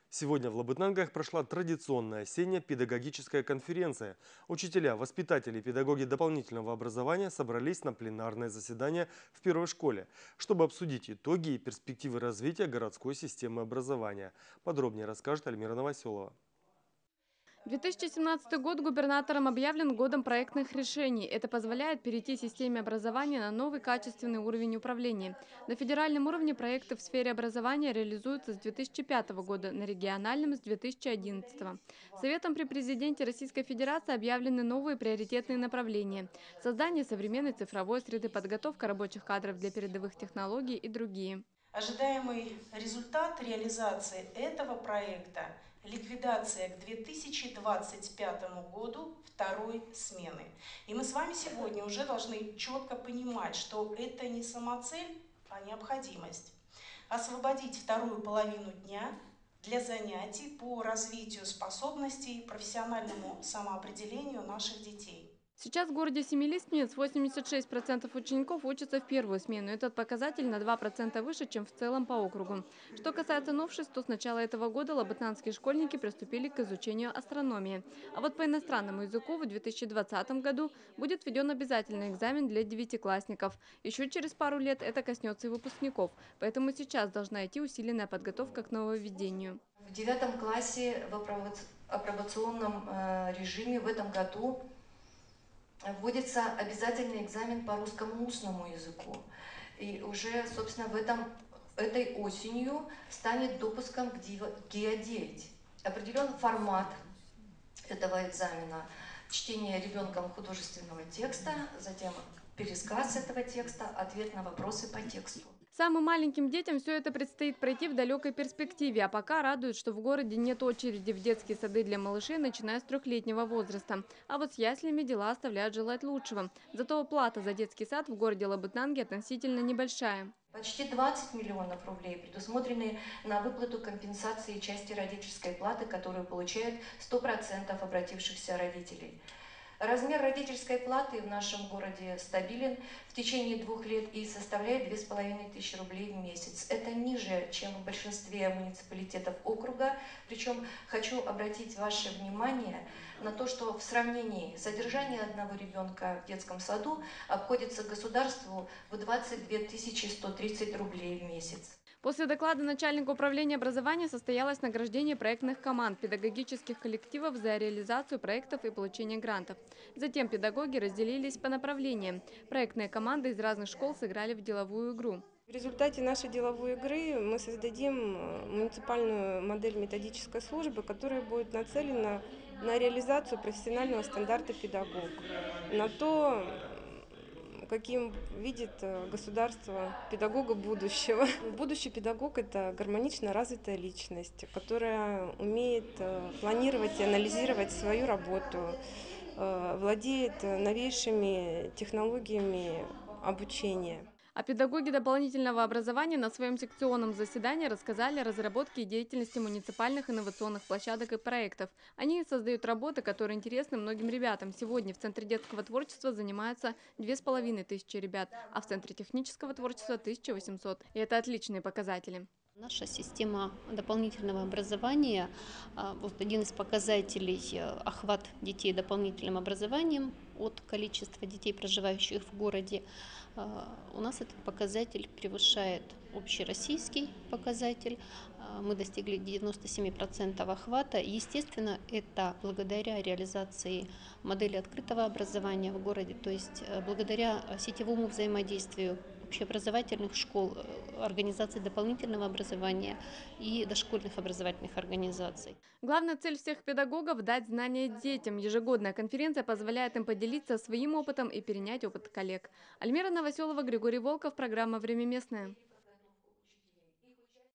Сегодня в Лабытнангах прошла традиционная осенняя педагогическая конференция. Учителя, воспитатели и педагоги дополнительного образования собрались на пленарное заседание в первой школе, чтобы обсудить итоги и перспективы развития городской системы образования. Подробнее расскажет Альмира Новоселова. 2017 год губернатором объявлен годом проектных решений. Это позволяет перейти системе образования на новый качественный уровень управления. На федеральном уровне проекты в сфере образования реализуются с 2005 года, на региональном – с 2011. Советом при президенте Российской Федерации объявлены новые приоритетные направления: создание современной цифровой среды, подготовка рабочих кадров для передовых технологий и другие. Ожидаемый результат реализации этого проекта – ликвидация к 2025 году второй смены. И мы с вами сегодня уже должны четко понимать, что это не самоцель, а необходимость. Освободить вторую половину дня для занятий по развитию способностей, профессиональному самоопределению наших детей. Сейчас в городе Семилистнец 86% учеников учатся в первую смену. Этот показатель на 2% выше, чем в целом по округу. Что касается новшеств, то с начала этого года лабытнанские школьники приступили к изучению астрономии. А вот по иностранному языку в 2020 году будет введен обязательный экзамен для девятиклассников. Еще через пару лет это коснется и выпускников. Поэтому сейчас должна идти усиленная подготовка к нововведению. В 9 классе в апробационном режиме в этом году вводится обязательный экзамен по русскому устному языку. И уже, собственно, этой осенью станет допуском к ГИА-9. Определен формат этого экзамена: чтение ребенком художественного текста, затем пересказ этого текста, ответ на вопросы по тексту. Самым маленьким детям все это предстоит пройти в далекой перспективе, а пока радует, что в городе нет очереди в детские сады для малышей, начиная с 3-летнего возраста. А вот с яслями дела оставляют желать лучшего. Зато плата за детский сад в городе Лабытнанги относительно небольшая. Почти 20 миллионов рублей предусмотрены на выплату компенсации части родительской платы, которую получают 100% обратившихся родителей. Размер родительской платы в нашем городе стабилен в течение 2 лет и составляет 2500 рублей в месяц. Это ниже, чем в большинстве муниципалитетов округа. Причем хочу обратить ваше внимание на то, что в сравнении содержание одного ребенка в детском саду обходится государству в 22 130 рублей в месяц. После доклада начальника управления образования состоялось награждение проектных команд, педагогических коллективов за реализацию проектов и получение грантов. Затем педагоги разделились по направлениям. Проектные команды из разных школ сыграли в деловую игру. В результате нашей деловой игры мы создадим муниципальную модель методической службы, которая будет нацелена на реализацию профессионального стандарта педагог, на то, каким видит государство педагога будущего. Будущий педагог – это гармонично развитая личность, которая умеет планировать и анализировать свою работу, владеет новейшими технологиями обучения. А педагоги дополнительного образования на своем секционном заседании рассказали о разработке и деятельности муниципальных инновационных площадок и проектов. Они создают работы, которые интересны многим ребятам. Сегодня в Центре детского творчества занимаются 2500 ребят, а в Центре технического творчества – 1800. И это отличные показатели. Наша система дополнительного образования, вот один из показателей – охват детей дополнительным образованием от количества детей, проживающих в городе. У нас этот показатель превышает общероссийский показатель. Мы достигли 97% охвата. Естественно, это благодаря реализации модели открытого образования в городе, то есть благодаря сетевому взаимодействию общеобразовательных школ, организаций дополнительного образования и дошкольных образовательных организаций. Главная цель всех педагогов – дать знания детям. Ежегодная конференция позволяет им поделиться своим опытом и перенять опыт коллег. Альмира Новоселова, Григорий Волков, программа «Время местное».